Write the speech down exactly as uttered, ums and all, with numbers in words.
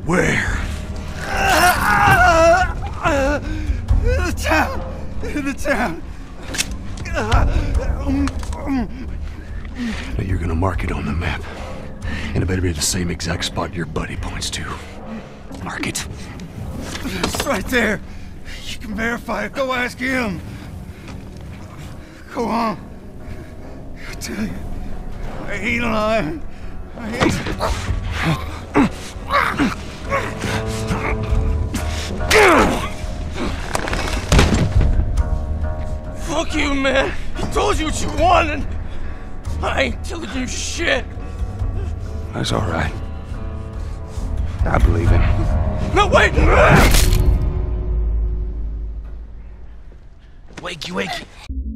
Where? In the town! In the town! Now you're gonna mark it on the map. And it better be the same exact spot your buddy points to. Mark it. It's right there. You can verify it. Go ask him. Go on. I tell you, I ain't lying. I ain't... Fuck you, man. He told you what you wanted. I ain't telling you shit. That's all right. I believe him. No, wait! Wakey, wakey.